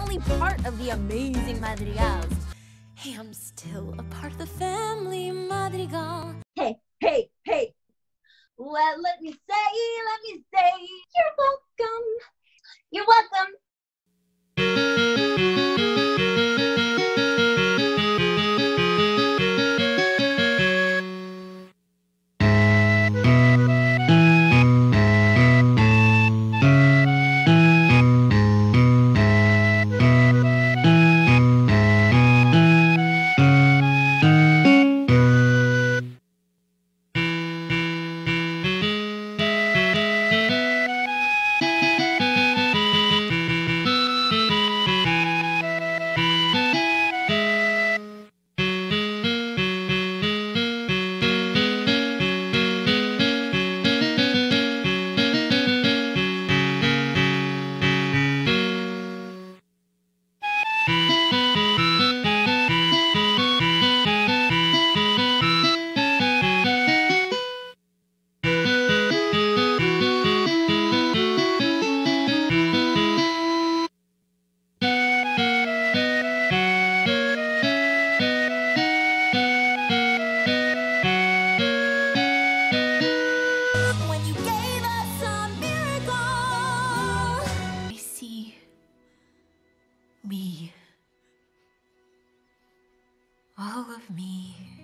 finally part of the amazing Madrigals. Hey, I'm still a part of the family, Madrigal. Hey, hey, hey. Well, let me say, you're welcome. You're welcome. Me. All of me.